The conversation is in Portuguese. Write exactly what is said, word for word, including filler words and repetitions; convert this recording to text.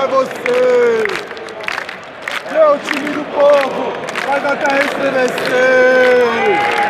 você. Meu time do povo faz a terra estremecer.